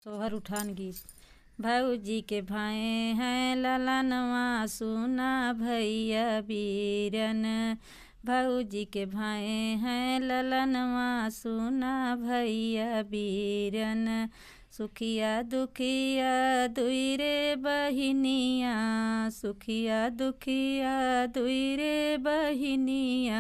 सोहर उठान गीत। भौजी के भाई हैं ललनवा सुना भैया बीरन। भौजी के भाई हैं ललनवा सुना भैया बीरन। सुखिया दुखिया दुई रे बहिनिया, सुखिया दुखिया दुई रे बहिनिया।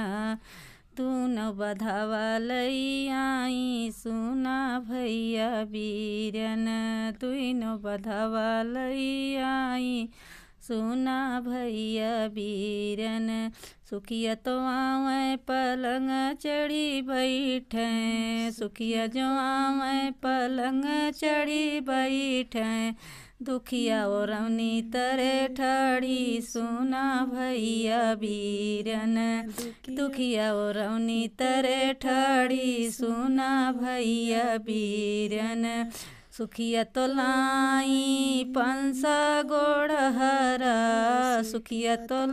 तूनो बधावा लई आई सुना भैया बीरन। तुइनो बधावा लई आई सुना भैया बीरन। सुखिया तो आवे पलंग चढ़ी बैठे, सुखिया जो आवे पलंग चढ़ी बैठे। दुखिया ओरवनी तरे ठाड़ी सुना भैया बीरन। दुखिया ओरवनी तरे ठाड़ी सुना भैया बीरन। सुखिया तो लाई पंसा गोड़हरा, सुखिया तो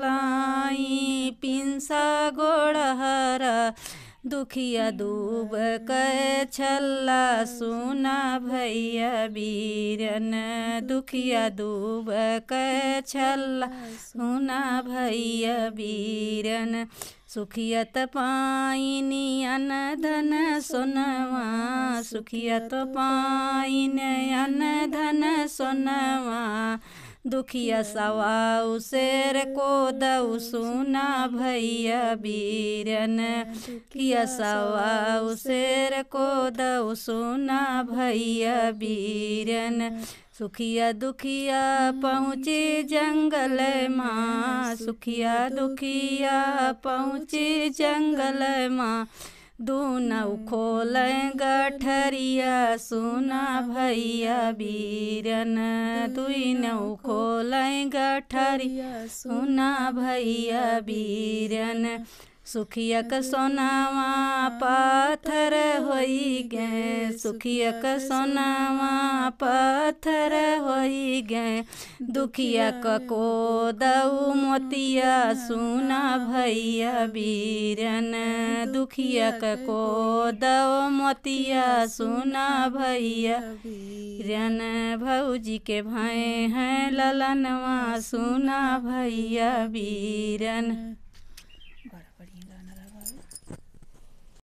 लाई पिंसा गोड़हरा। दुखिया दूब के छल्ला सुना भैया बीरन। दुखिया दूब के छल्ला सुना भैया बीरन। सुखिया त पाइनी अन धन सोनवा, सुखिया तो पाइन अन धन सोनवा। दुखिया सवाऊ शेर को दऊ सुना भैया बीरन। दुखिया सवाऊ शेर को दऊ सुना भैया बीरन। सुखिया दुखिया पहुँचे जंगल माँ, सुखिया दुखिया पहुँचे जंगल माँ। दूनऊ खोल गठरिया सुना भैया बीरन। दुनऊ खोल गठरिया सुना भैया बीरन। सुखिया क सोनावा पाथर होई गे, सुखिया क सोनावा पाथर होई गे। दुखिया क कोदऊ मोतिया सुना भैया बीरन। दुखिया क कोदऊ मोतिया सुना भैया बीरन। भौजी के भाई हैं ललनवा सुना भैया बीरन।